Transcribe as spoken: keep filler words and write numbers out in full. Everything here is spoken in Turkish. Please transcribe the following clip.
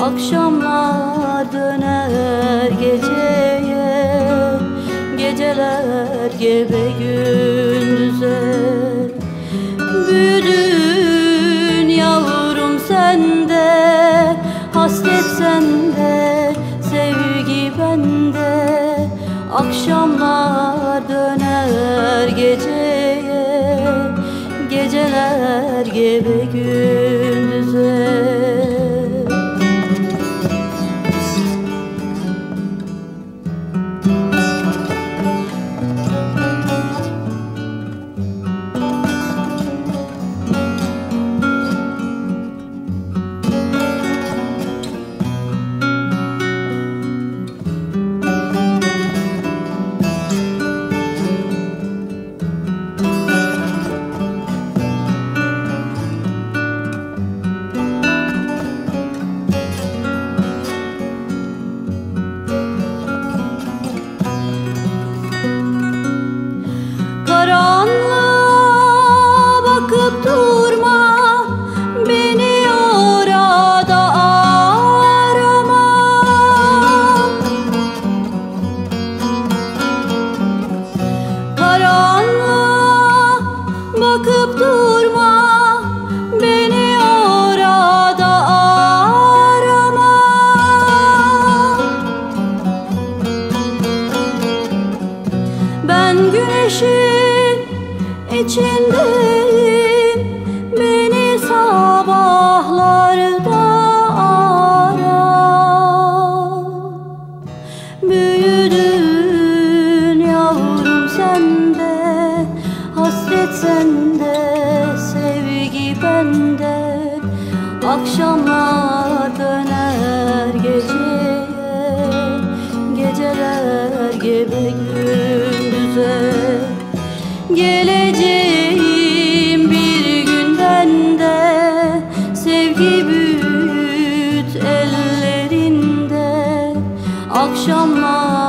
Akşamlar döner geceye, geceler gebe gündüze. Büyüdün yavrum sende, hasret sende, sevgi bende. Akşamlar döner geceye, geceler gebe gündüze. Karanlığa bakıp durma, beni orada arama. Karanlığa bakıp durma, beni orada arama. Ben güneşin İçindeyim, beni sabahlarda ara. Büyüdün yavrum sende, hasret sende, sevgi bende. Akşamlar döner geceye, geceler gebe gündüze. Geleceğim bir günden de, sevgi büyüt ellerinde. Akşamlar